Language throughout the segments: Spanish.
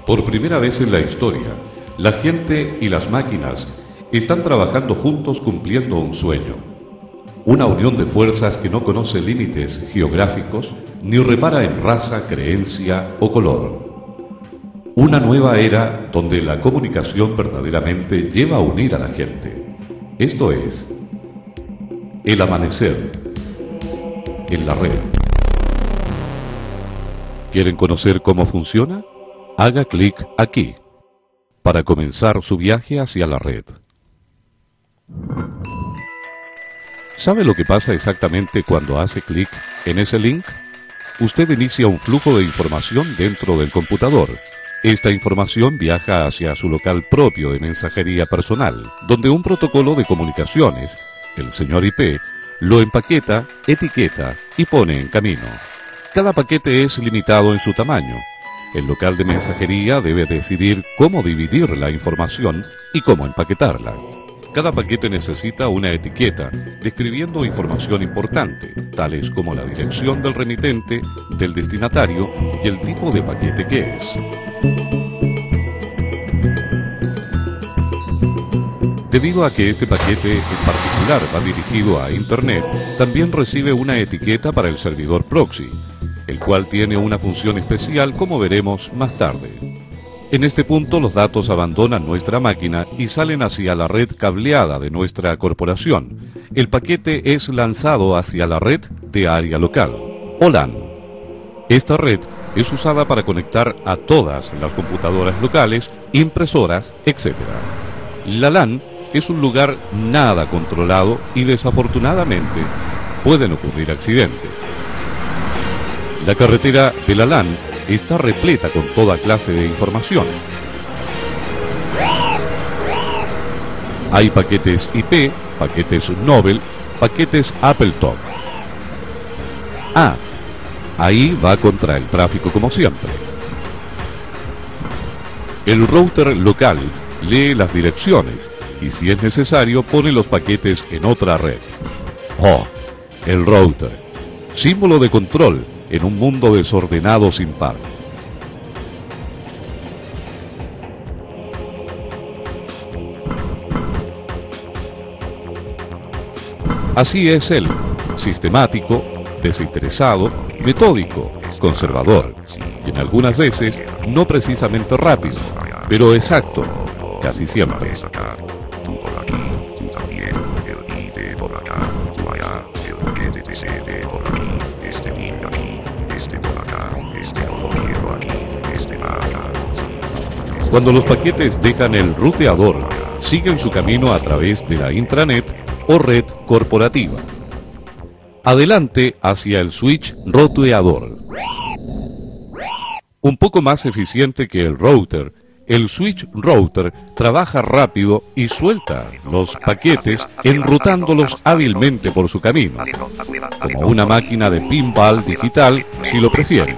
Por primera vez en la historia, la gente y las máquinas están trabajando juntos cumpliendo un sueño. Una unión de fuerzas que no conoce límites geográficos ni repara en raza, creencia o color. Una nueva era donde la comunicación verdaderamente lleva a unir a la gente. Esto es el amanecer en la red. ¿Quieren conocer cómo funciona? Haga clic aquí para comenzar su viaje hacia la red. ¿Sabe lo que pasa exactamente cuando hace clic en ese link? Usted inicia un flujo de información dentro del computador. Esta información viaja hacia su local propio de mensajería personal, donde un protocolo de comunicaciones, el señor IP, lo empaqueta, etiqueta y pone en camino. Cada paquete es limitado en su tamaño. El local de mensajería debe decidir cómo dividir la información y cómo empaquetarla. Cada paquete necesita una etiqueta describiendo información importante, tales como la dirección del remitente, del destinatario y el tipo de paquete que es. Debido a que este paquete en particular va dirigido a Internet, también recibe una etiqueta para el servidor proxy, el cual tiene una función especial como veremos más tarde. En este punto los datos abandonan nuestra máquina y salen hacia la red cableada de nuestra corporación. El paquete es lanzado hacia la red de área local, o LAN. Esta red es usada para conectar a todas las computadoras locales, impresoras, etc. La LAN es un lugar nada controlado y desafortunadamente pueden ocurrir accidentes. La carretera de la LAN está repleta con toda clase de información. Hay paquetes IP, paquetes Nobel, paquetes Appleton. Ahí va contra el tráfico como siempre. El router local lee las direcciones y si es necesario pone los paquetes en otra red. El router, símbolo de control en un mundo desordenado sin par. Así es él, sistemático, desinteresado, metódico, conservador, y en algunas veces no precisamente rápido, pero exacto, casi siempre. Cuando los paquetes dejan el ruteador, siguen su camino a través de la intranet o red corporativa. Adelante hacia el switch ruteador. Un poco más eficiente que el router, el switch router trabaja rápido y suelta los paquetes enrutándolos hábilmente por su camino, como una máquina de pinball digital si lo prefieren.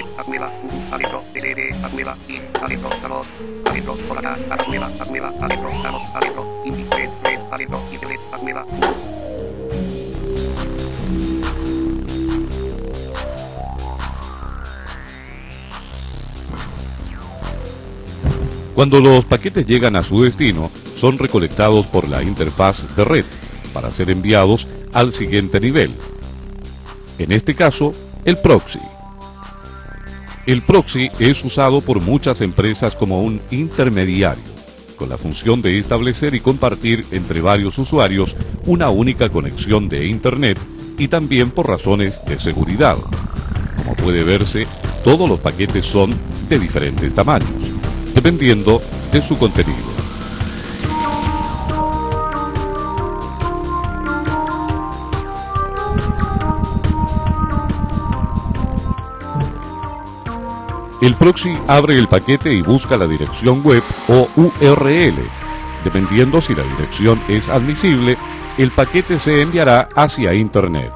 Cuando los paquetes llegan a su destino, son recolectados por la interfaz de red para ser enviados al siguiente nivel. En este caso, el proxy. El proxy es usado por muchas empresas como un intermediario, con la función de establecer y compartir entre varios usuarios una única conexión de Internet y también por razones de seguridad. Como puede verse, todos los paquetes son de diferentes tamaños, dependiendo de su contenido. El proxy abre el paquete y busca la dirección web o URL. Dependiendo si la dirección es admisible, el paquete se enviará hacia Internet.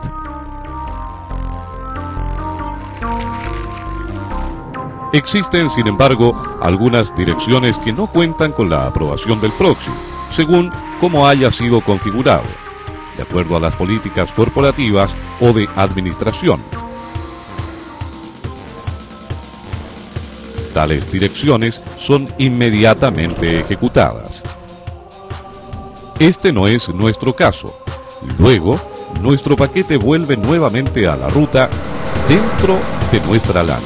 Existen, sin embargo, algunas direcciones que no cuentan con la aprobación del proxy, según cómo haya sido configurado, de acuerdo a las políticas corporativas o de administración. tales direcciones son inmediatamente ejecutadas. Este no es nuestro caso. Luego, nuestro paquete vuelve nuevamente a la ruta dentro de nuestra LAN.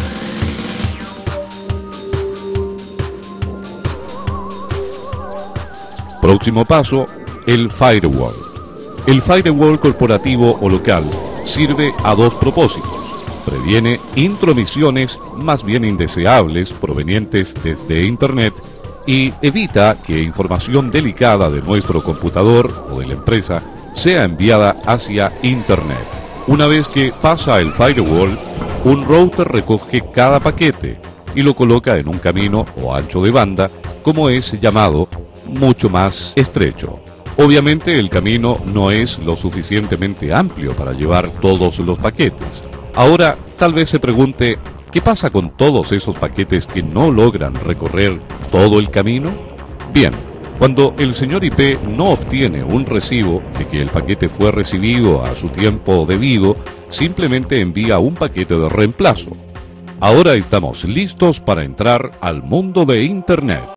Próximo paso, el firewall. El firewall corporativo o local sirve a dos propósitos. Previene intromisiones más bien indeseables provenientes desde Internet y evita que información delicada de nuestro computador o de la empresa sea enviada hacia Internet. Una vez que pasa el firewall, un router recoge cada paquete y lo coloca en un camino o ancho de banda, como es llamado, mucho más estrecho. Obviamente el camino no es lo suficientemente amplio para llevar todos los paquetes. Ahora tal vez se pregunte, ¿qué pasa con todos esos paquetes que no logran recorrer todo el camino? Bien, cuando el señor IP no obtiene un recibo de que el paquete fue recibido a su tiempo debido, simplemente envía un paquete de reemplazo. Ahora estamos listos para entrar al mundo de Internet.